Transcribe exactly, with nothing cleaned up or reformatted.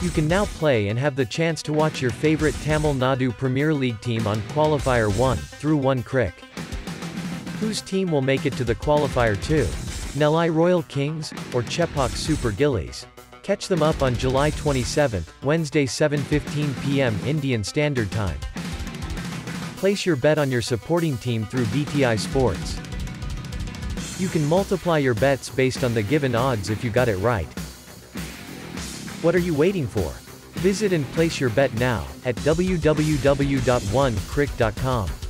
You can now play and have the chance to watch your favorite Tamil Nadu Premier League team on Qualifier one, through one crick. Whose team will make it to the Qualifier two? NELLAI Royal Kings, or CHEPAUK Super Gillies? Catch them up on July twenty-seventh, Wednesday seven fifteen p m Indian Standard Time. Place your bet on your supporting team through B T I Sports. You can multiply your bets based on the given odds if you got it right. What are you waiting for? Visit and place your bet now, at w w w dot one crick dot com.